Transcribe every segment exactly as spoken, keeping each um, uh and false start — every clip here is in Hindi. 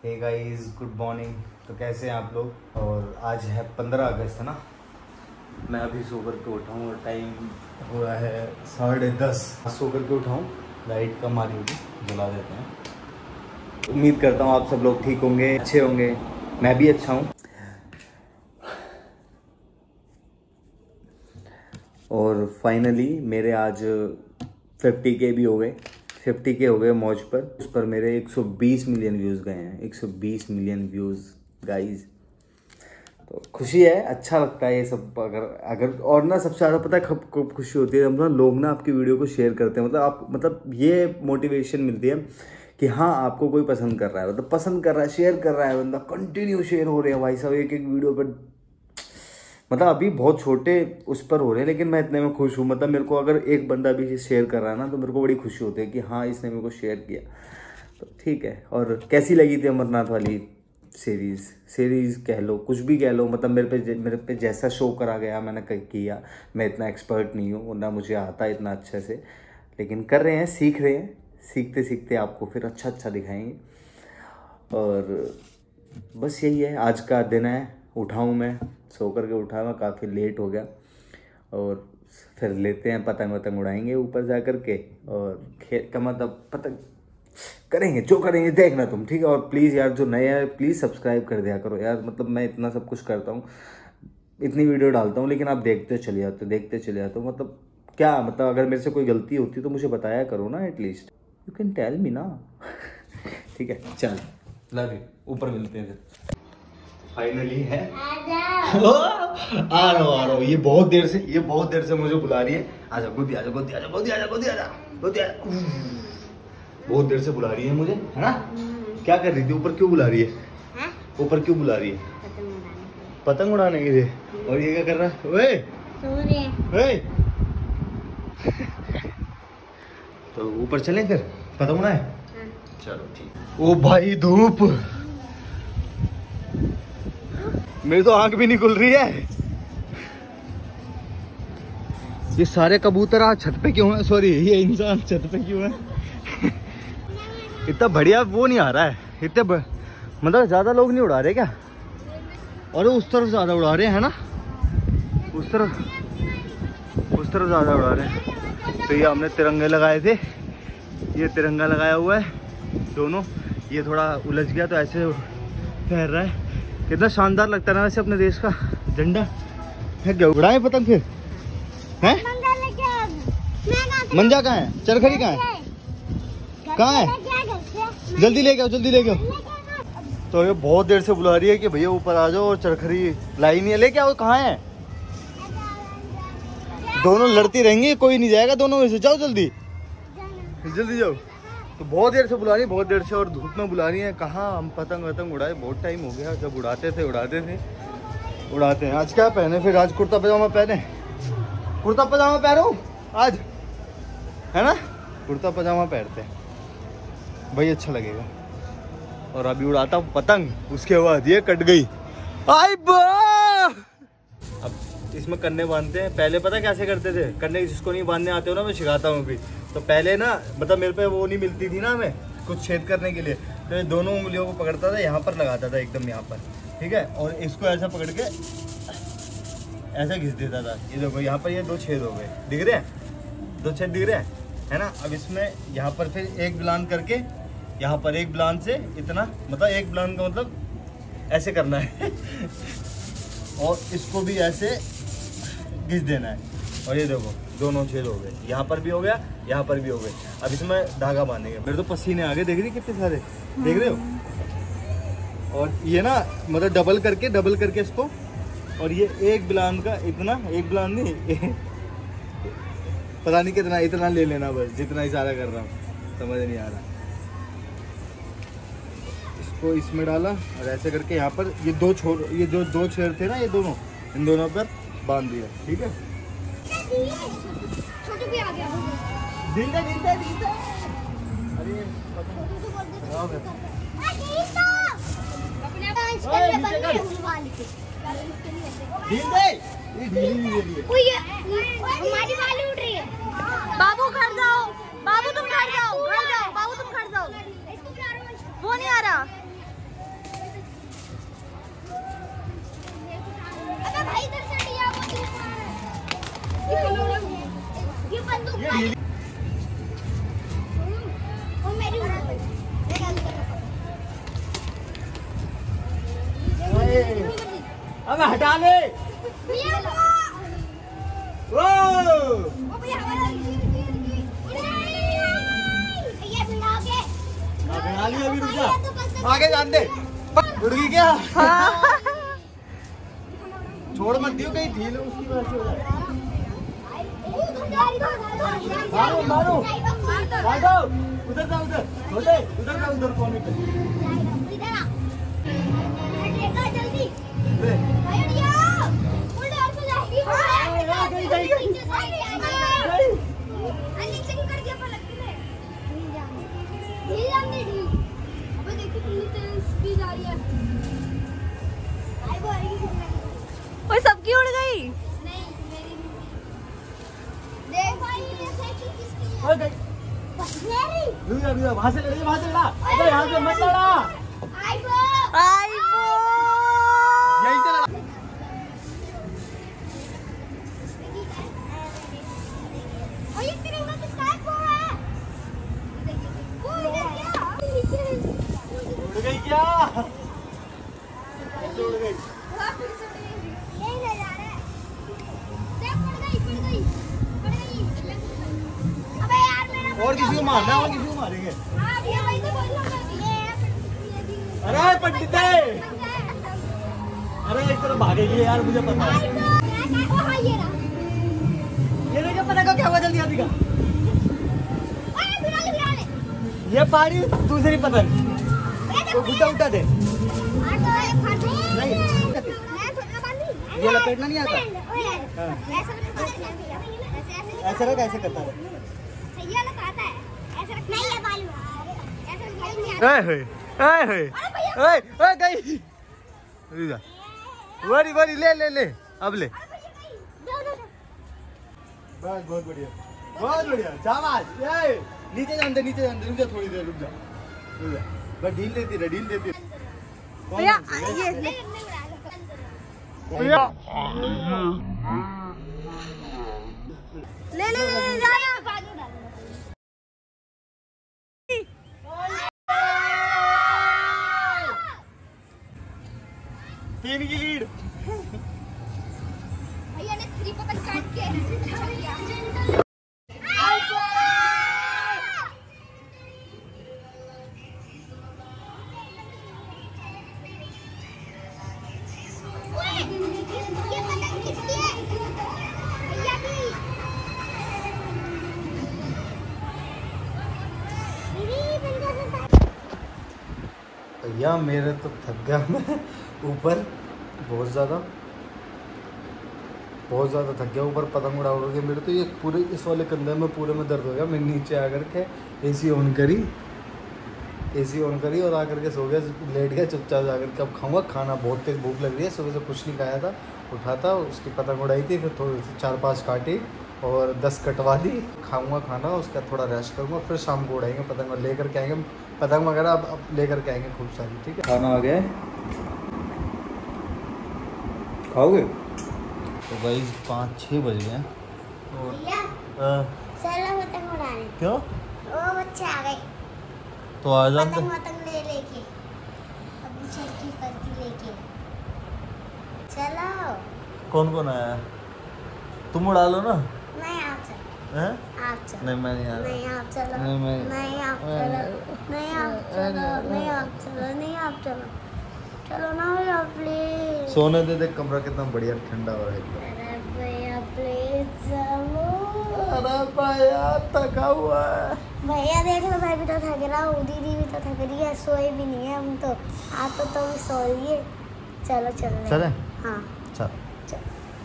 Hey guys, good morning. तो कैसे हैं आप लोग? और आज है पंद्रह अगस्त है ना। मैं अभी सो कर के उठा हूँ और टाइम हो रहा है साढ़े दस। सो कर के उठा हूँ, लाइट कम आ रही होगी, जला देते हैं। उम्मीद करता हूँ आप सब लोग ठीक होंगे, अच्छे होंगे। मैं भी अच्छा हूँ। और फाइनली मेरे आज फिफ्टी के भी हो गए फिफ्टी के हो गए मौज पर। उस पर मेरे एक सौ बीस मिलियन व्यूज़ गए हैं। एक सौ बीस मिलियन व्यूज़ गाइस। तो खुशी है, अच्छा लगता है ये सब। अगर अगर और ना सबसे ज़्यादा पता है कब कब खुशी होती है, मतलब लोग ना आपकी वीडियो को शेयर करते हैं। मतलब आप मतलब ये मोटिवेशन मिलती है कि हाँ आपको कोई पसंद कर रहा है, मतलब पसंद कर रहा है, शेयर कर रहा है बंदा। कंटिन्यू शेयर हो रहे हैं भाई साहब, एक एक वीडियो पर। मतलब अभी बहुत छोटे उस पर हो रहे हैं, लेकिन मैं इतने में खुश हूँ। मतलब मेरे को अगर एक बंदा भी शेयर कर रहा है ना, तो मेरे को बड़ी खुशी होती है कि हाँ इसने मेरे को शेयर किया, तो ठीक है। और कैसी लगी थी अमरनाथ वाली सीरीज़ सीरीज़ कह लो, कुछ भी कह लो। मतलब मेरे पे मेरे पे जैसा शो करा गया मैंने किया। मैं इतना एक्सपर्ट नहीं हूँ, ना मुझे आता इतना अच्छे से, लेकिन कर रहे हैं, सीख रहे हैं। सीखते सीखते आपको फिर अच्छा अच्छा दिखाएंगे। और बस यही है, आज का दिन है। उठा हूँ मैं, सो कर के उठा मैं, काफ़ी लेट हो गया। और फिर लेते हैं पतंग वतंग उड़ाएंगे ऊपर जा कर के। और खेत का मतलब पतंग करेंगे, जो करेंगे देखना तुम, ठीक है। और प्लीज़ यार जो नए हैं प्लीज़ सब्सक्राइब कर दिया करो यार। मतलब मैं इतना सब कुछ करता हूँ, इतनी वीडियो डालता हूँ, लेकिन आप देखते चले जाते हो देखते चले जाते हो। मतलब क्या मतलब अगर मेरे से कोई गलती होती तो मुझे बताया करो ना, at least you can tell me ना। ठीक है, चल लव यू, ऊपर मिलते हैं फिर। फाइनली है आ रहा हूँ आ रहा हूँ। ये बहुत देर से ये बहुत देर से मुझे बुला रही है। आजा गोदी, आजा गोदी, आजा गोदी, आजा गोदी, आजा गोदी, बहुत देर से बुला रही है मुझे, है ना। क्या कर रही थी? ऊपर क्यों बुला रही है? ऊपर क्यों बुला रही है? पतंग उड़ाने के लिए। और ये क्या कर रहा है? ओए ओए तो ऊपर चलें फिर पतंग उड़ाएं। चलो ठीक। ओ भाई धूप, मेरी तो आंख भी नहीं खुल रही है। ये सारे कबूतर आज छत पे क्यों है? सॉरी, ये इंसान छत पे क्यों है? इतना बढ़िया वो नहीं आ रहा है। इतने ब... मतलब ज्यादा लोग नहीं उड़ा रहे क्या? और उस तरफ ज्यादा उड़ा रहे हैं, है ना। उस तरफ उस तरफ ज्यादा उड़ा रहे हैं। तो ये हमने तिरंगे लगाए थे, ये तिरंगा लगाया हुआ है दोनों। ये थोड़ा उलझ गया तो ऐसे फहर रहा है। कितना शानदार लगता है ना वैसे अपने देश का झंडा। है क्या उड़ाए पतंग फिर? हैं? मंजा कहाँ है? चरखड़ी कहाँ है? कहाँ है? जल्दी लेके आओ, जल्दी लेके आओ। तो ये बहुत देर से बुला रही है कि भैया ऊपर आ जाओ, और चरखड़ी लाई नहीं है। लेके आओ, कहाँ है? दोनों लड़ती रहेंगी, कोई नहीं जाएगा दोनों में से। जाओ जल्दी जल्दी जाओ। तो बहुत देर से बुला रही है, बहुत देर से, और धूप में बुला रही है। कहाँ हम पतंग वतंग उड़ाए, बहुत टाइम हो गया। जब उड़ाते थे उड़ाते थे उड़ाते हैं। आज क्या पहने फिर? आज कुर्ता पजामा पहने, कुर्ता पजामा पहनो आज, है ना। कुर्ता पजामा पहनते हैं भाई, अच्छा लगेगा। और अभी उड़ाता हूँ पतंग, उसके बाद ये कट गई। आई बा! अब इसमें कन्ने बांधते हैं। पहले पता कैसे करते थे? कन्ने जिसको नहीं बांधने आते हो ना, मैं सिखाता हूँ अभी। तो पहले ना मतलब मेरे पे वो नहीं मिलती थी ना हमें कुछ छेद करने के लिए, तो ये दोनों उंगलियों को पकड़ता था, यहाँ पर लगाता था एकदम यहाँ पर, ठीक है। और इसको ऐसा पकड़ के ऐसा घिस देता था। ये देखो यहाँ पर ये दो छेद हो गए, दिख रहे हैं? दो छेद दिख रहे हैं, है ना। अब इसमें यहाँ पर फिर एक ब्लान करके, यहाँ पर एक ब्लान से इतना, मतलब एक ब्लान का मतलब ऐसे करना है। और इसको भी ऐसे घिस देना है। और ये देखो दोनों छेद हो गए, यहाँ पर भी हो गया, यहाँ पर भी हो गए। अब इसमें धागा बांधेंगे। मेरे तो पसीने आ गए, देख रही कितने सारे, देख रहे हो। और ये ना मतलब डबल करके डबल करके इसको, और ये एक ब्लान का इतना, एक ब्लान नहीं पता नहीं कितना, इतना ले लेना बस, जितना इशारा कर रहा हूँ, समझ नहीं आ रहा। इसको इसमें डाला और ऐसे करके यहाँ पर ये दो छोड़, ये जो दो छेद थे ना, ये दोनों, इन दोनों पर बांध दिया, ठीक है। छोटू भी आ गया। दिल दे, दिल दे, दिल दे। अरे हमारी वाली उड़ रही है। बाबू घर जाओ, बाबू तुम घर जाओ, घर जाओ, बाबू तुम घर जाओ। वो नहीं आ रहा। ढीली। अब हटा ले। वो अभी रुक जा, आगे जान दे। उड़ गई क्या? छोड़ मत दियो, कहीं ढील उसकी वजह से हो जाए। मारो मारो मारो, उधर जा उधर, उधर उधर जा उधर कोने पे। जल्दी वो सबकी उड़ गई। वहाँ से लड़िए, वहाँ से लड़ा, अरे यहाँ से मत लड़ा। यही से लड़ा। उड़ गई क्या? उड़ गई। और किसी को मारना, और किसी को मारेंगे। अरे पंडित, अरे इस तरह भागेगी यार, मुझे पता है। ये देखो पता का क्या हुआ, जल्दी जल्दी का। ये पारी दूसरी पतंग तो गुड्डा उठा दे। नहीं ये लपेटना नहीं आता। ऐसे रख, ऐसे करता है। गई वरी वरी, ले ले ले, अब ले। बस बहुत बढ़िया, बहुत बढ़िया, शाबाश। नीचे जान दे, नीचे जान दे, रुक जा थोड़ी देर, रुक जा, रुक जा। बस ढील देती रहे, ढील देती रहे। भैया ये ले ले ले जाना। तीन की लीड। भैया ने थ्री पतंग काट के भैया मेरे तो थक गया मैं ऊपर, बहुत ज़्यादा बहुत ज़्यादा थक गया ऊपर, पतंग उड़ा उड़ के मेरे तो ये पूरे इस वाले कंधे में पूरे में दर्द हो गया। मैं नीचे आकर के एसी ऑन करी, एसी ऑन करी और आकर के सो गया, लेट गया चुपचाप जाकर के। अब खाऊंगा खाना, बहुत तेज भूख लग रही है, सुबह से कुछ नहीं खाया था। उठा था, उसकी पतंग उड़ाई थी, फिर थोड़ी चार पाँच काटी और दस कटवा दी। खाऊंगा खाना, उसका थोड़ा रेस्ट करूँगा, फिर शाम को उड़ाएंगे पतंग और लेकर के आएंगे पतंग वगैरह, अब अब लेकर के आएंगे खूब सारी। ठीक है, खाना आ गया है, खाओगे? तो भाई पाँच छः बज गए और क्यों वो बच्चे आ गए तो आ जाते पतंग पतंग ले लेके, अपनी छठी पर्ची लेके। चलो कौन कौन आया? तुम उड़ा लो ना। नहीं आप चलो, हैं? आप चलो। नहीं मैं नहीं आ रहा। नहीं आप चलो, नहीं मैं नहीं आप चलो, नहीं आप चलो, नहीं आप चलो, नहीं आप चलो, चलो ना भैया प्लीज। सोने दे दे, कमरा कितना बढ़िया ठंडा हो रहा है एकदम। अरे भैया प्लीज चलो। अरे भैया थका हुआ है। भैया देख लो, मैं भी तो थक रहा हूँ, दीदी भी तो थक रही है, सोए भी नहीं है हम तो। आप तो तुम सोइए, चलो चलो चले? हाँ चल चलो।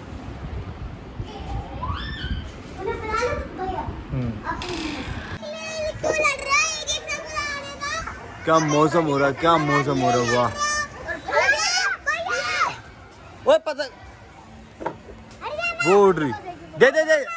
क्या मौसम हो रहा है, क्या मौसम हो रहा है, वाह। ओए पतंग वो उड़ रही, दे दे दे,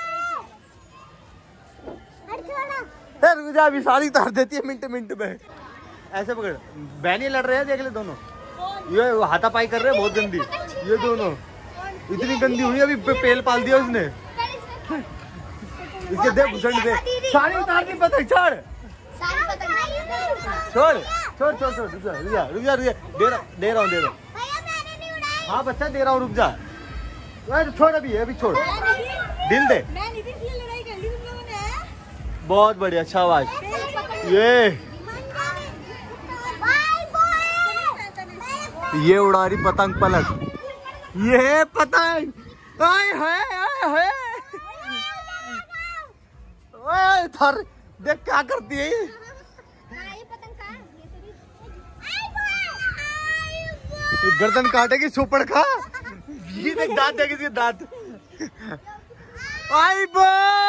रुक जा, अभी सारी तार देती है मिनट मिनट में। ऐसे पकड़, बहन लड़ रहे हैं, देख ले दोनों, ये हाथापाई कर रहे हैं, बहुत गंदी ये दोनों, इतनी गंदी हुई, अभी पेल पाल दिया उसने। इसके दे भूषण दे, सारी उतारनी पतंग, छोड़ छोड़ छोड़ छोड़ छोड़, रुक जा रुक जा रुक जा, दे रहा दे रहा हूँ दे रहा हूँ। हाँ बच्चा दे रहा हूँ, रुक जा, छोड़ अभी अभी छोड़, दिल दे। बहुत बढ़िया, शाबाश। ये ये उड़ा रही पतंग पलक, ये पतंग आए हाय आए हाय, ओए थर देख क्या करती है ये, गर्दन काटेगी सुपड़ खा, ये देख दांत देगी इसके दांत। आई बो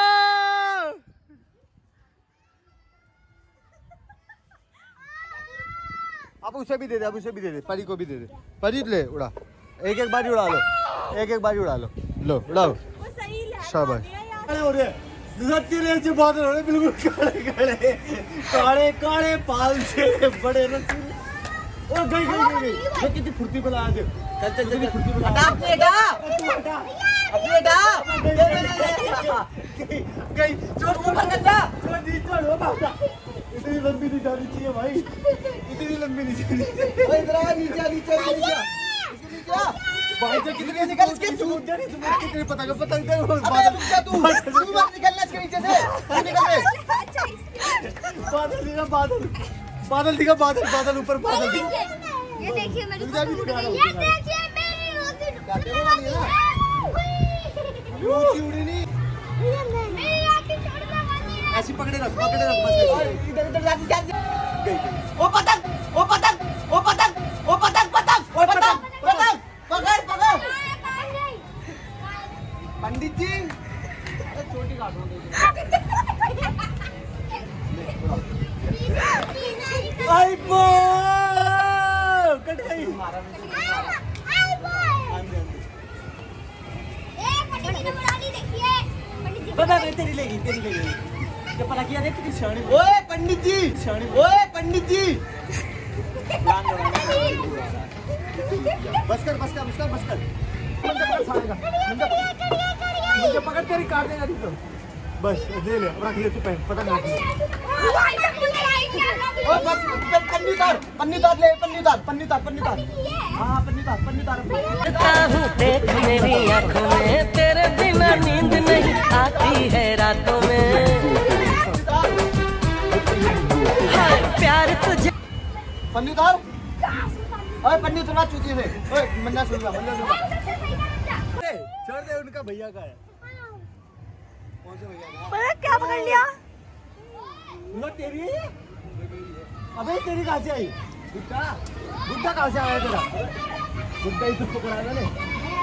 अब उसे भी दे दे, अब उसे भी दे दे, परी को भी दे दे, परी ले उड़ा, एक एक बार उड़ा लो, एक एक बार उड़ा लो, लो उड़ाओ, शाबाश। हो रहे रसीले बादल हो रहे, बिल्कुल काले काले काले काले पाल से बड़े रसीले। ओ गई गई गई गई, ये कितनी फुर्ती वाला आज, चल चल जल्दी फुर्ती वाला, हटा अपने हटा अपने हटा, गई छोड़ ऊपर कर जा, छोड़ दी छोड़, ओ बाबा इतनी लंबी नहीं जानी चाहिए भाई, इतनी लंबी नहीं जानी चाहिए। ओए इधर आ, नीचे नीचे नीचे नीचे भाई, जो कितनी निकल इसके छूट जा रही, तुम्हें कितनी पतंग पतंग कर, बादल तू तू मत निकलना इसके नीचे से, तू निकल रे, बादल दिखा बादल, बादल दिखा बादल, बादल ऊपर बादल, ये देखिए मेरी ये देखिए मेरी रोटी काटे वाला नहीं है ना, ऊंची उड़ी नहीं, मेरी रोटी छोड़ना मत, ऐसी पकड़े रख पकड़े रख बस, इधर इधर जाती जाती गई गई, ओ पतंग ओ पतंग ओ पतंग ओ पतंग पतंग ओ पतंग पतंग पकड़ पकड़, पंडित जी छोटी काटो, आई बो कट गई, बता मैं तेरी लेगी तेरी लेगी, क्या पता किया देख कितनी शानी, ओए पंडित जी शानी, ओए पंडित जी बस कर बस कर बस कर बस कर, मुझे पकड़ तेरी काट देगा तो बस, दे ले रख ले तू, पता नहीं ओ बस पन्नी तार पन्नी तार ले, पन्नी तार पन्नी तार पन्नी तार, हाँ पन्नी तार पन्नी तार, देख मेरी आंखों में तेरे बिना नींद नहीं आती है रातों में, हाय प्यार तुझे, पन्नी तार, ओए पन्नी तो ना चूती से, ओए मन्ना सुन ला मन्ना सुन ला, छोड़ दे, उनका भैया का है, कौन से भैया का, क्या पकड़ लिया, वो तेरी है, अबे तेरी कहाँ से आई, गुड्डा गुड्डा कहाँ से आया तेरा, गुड्डा ही तो पकड़ा था ने,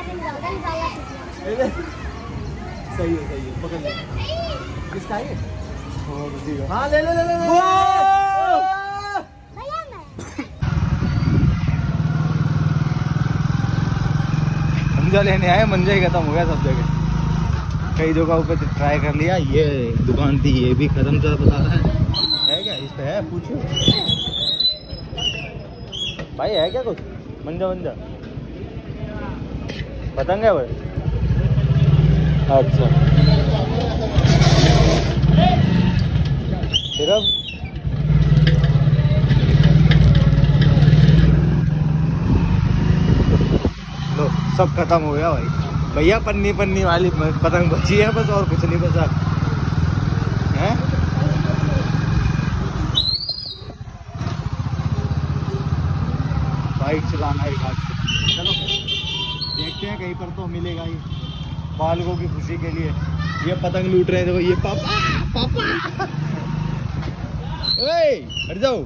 सही है सही है, पकड़ ले, किसका है, हाँ ले ले ले ले, मंजा लेने आए, मंजा ही खत्म हो गया सब जगह, कई जगह पे ट्राई कर लिया, ये दुकान थी ये भी खत्म चल बता रहा है, है क्या इस पे है, पूछो भाई है क्या कुछ, मंजा मंजा पतंग है भाई, अच्छा फिर अब लो सब खत्म हो गया भाई, भैया पन्नी पन्नी वाली पतंग बची है बस, और कुछ नहीं बचा है, बाइक चलाना है घाट से, चलो देखते हैं कहीं पर तो मिलेगा ही, बालकों की खुशी के लिए ये पतंग लूट रहे हैं, देखो ये पापा पापा, ओए हट जाओ,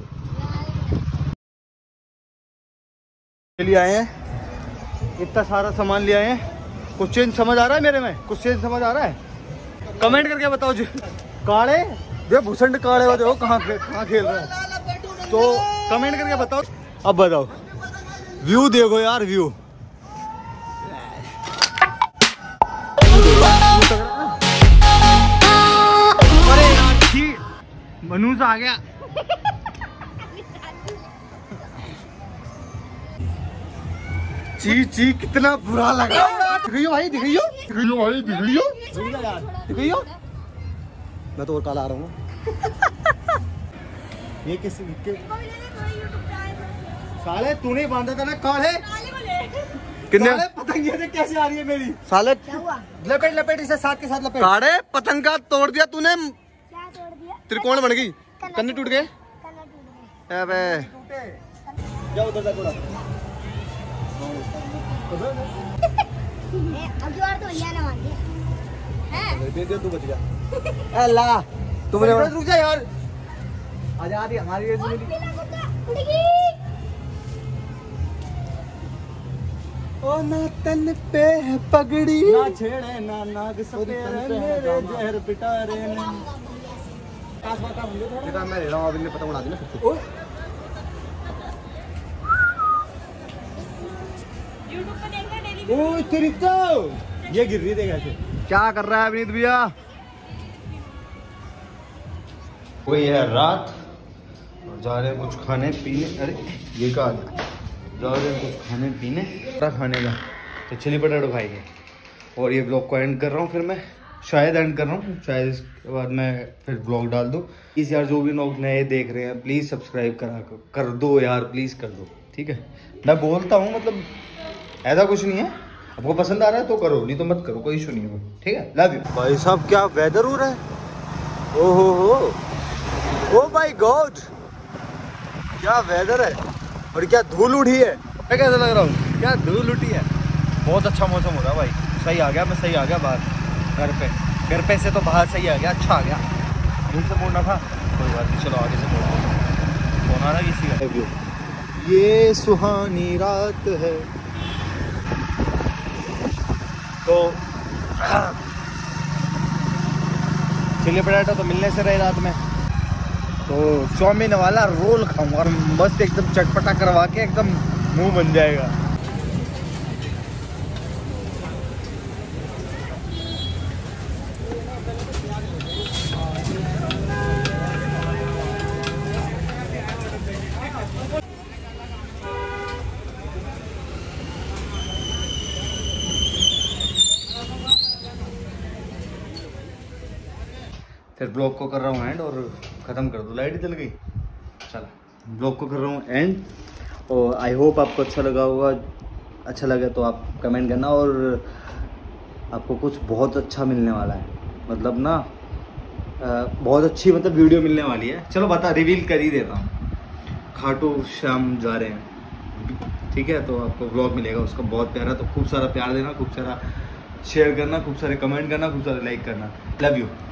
लिए आए हैं, इतना सारा सामान ले आए हैं, कुछ चेंज समझ आ रहा है मेरे में, कुछ चेंज समझ आ रहा है, कमेंट करके बताओ जी, काले वे भूषण काले होते हो, कहाँ कहाँ खेल रहे हो, तो कमेंट करके बताओ, अब बताओ, व्यू देखो यार व्यू, अरे यार छी मनूस आ गया, ची ची कितना बुरा लगा, दिखाइयो भाई दिखाइयो दिखाइयो भाई दिखाइयो, यार दिखाइयो मैं तो और काला आ रहा हूँ। ये किस के... साले तूने बांधा था ना काले कितने पतंगिया से कैसे आ रही है मेरी साले? लपेट लपेट इसे साथ के साथ लपेट। काड़े पतंग का तोड़ दिया तूने, क्या तोड़ दिया? त्रिकोण बन गई, कन्ने टूट गए। कन्ना टूट गए। अबे जाओ उधर जा थोड़ा। ए, अब जो तो भैया ने मार दिया हैं। दे दे तू बच गया। अल्लाह तुमने रुक जा यार। आजा आ रही हमारी ये और जिंदगी। पीला कुत्ता उड़ गई। ओ ना तन पे है पगड़ी, ना छेड़े ना नाग सपेरे मेरे जहर पिटारे ने। कास बाता होंगे थोड़ा। बेटा मैं ले रहा हूं, अभी ने पतंग उड़ा दी ना फिर से। ओए ओए तेरी तो ये गिर रही देगा ऐसे। क्या कर रहा है अभिनीत भैया? वो ये है रात और जा रहे हैं कुछ खाने पीने। अरे ये कहा जा रहे हैं कुछ खाने पीने क्या खाने का, तो चिली पटेटो खाएंगे। और ये ब्लॉग को एंड कर रहा हूँ, फिर मैं शायद एंड कर रहा हूँ, शायद इसके बाद मैं फिर ब्लॉग डाल दूँ। प्लीज़ यार जो भी लोग नए देख रहे हैं प्लीज़ सब्सक्राइब करा कर दो यार, प्लीज़ कर दो, ठीक है। मैं बोलता हूँ मतलब ऐसा कुछ नहीं है, आपको पसंद आ रहा है तो करो, नहीं तो मत करो, कोई इशू नहीं है, ठीक है। Love you. भाई साहब क्या वेदर हो रहा है, ओहो हो, ओ माय गॉड क्या वेदर है, और क्या धूल उठी है। मैं कैसा लग रहा हूँ, क्या धूल उठी है। बहुत अच्छा मौसम हो रहा है भाई, सही आ गया, मैं सही आ गया बाहर घर पे, घर पे से तो बाहर सही आ गया, अच्छा आ गया। धूल से मोड़ना था, कोई बात नहीं, चलो आगे से मोड़ो। फोन आ रहा है किसी का। ये सुहानी रात है तो चिली पटाटो तो मिलने से रहे रात में, तो चाउमीन वाला रोल खाऊंगा और मस्त एकदम चटपटा करवा के एकदम मुंह बन जाएगा। फिर ब्लॉग को कर रहा हूँ एंड और ख़त्म कर दो, लाइट जल गई। चलो ब्लॉग को कर रहा हूँ एंड, और आई होप आपको अच्छा लगा होगा। अच्छा लगे तो आप कमेंट करना, और आपको कुछ बहुत अच्छा मिलने वाला है, मतलब ना बहुत अच्छी मतलब वीडियो मिलने वाली है। चलो बता रिवील कर ही देता हूँ, खाटू श्याम जा रहे हैं, ठीक है। तो आपको ब्लॉग मिलेगा उसका बहुत प्यारा, तो खूब सारा प्यार देना, खूब सारा शेयर करना, खूब सारे कमेंट करना, खूब सारे लाइक करना। Love you.